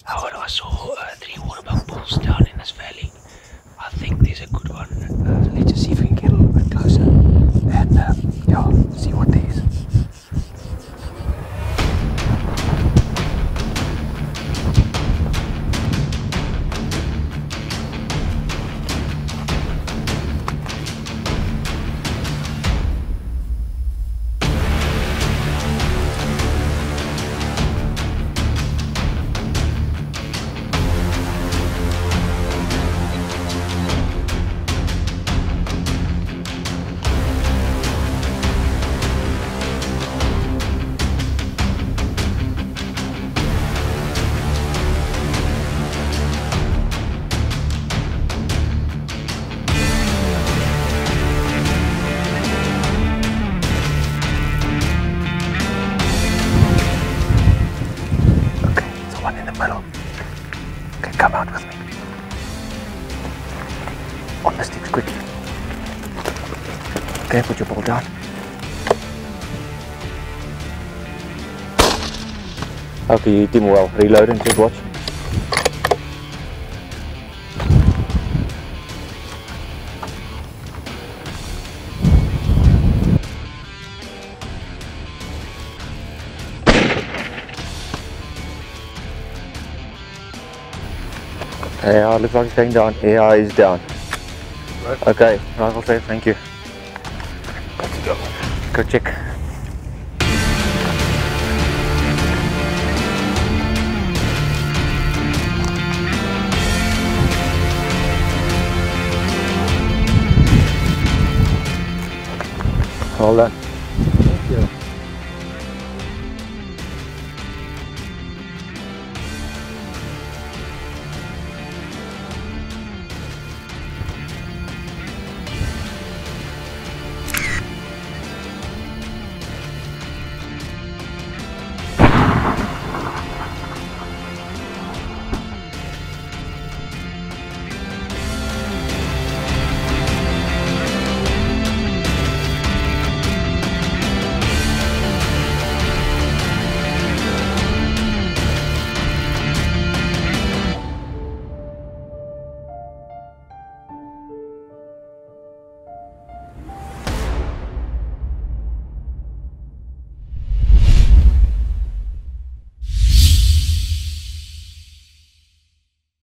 However, I saw 3 waterbuck bulls down in this valley. I think there's a good one. Let's just see if we can get a little bit closer and yeah, see what there is. Okay, come out with me. On the sticks quickly. Okay, put your ball down. Okay, you hit him well. Reload and just watch. Yeah, looks like it's going down. Yeah, he's down. Right. Okay, rifle safe, thank you. Let's go. Go check. Hold on. Thank you.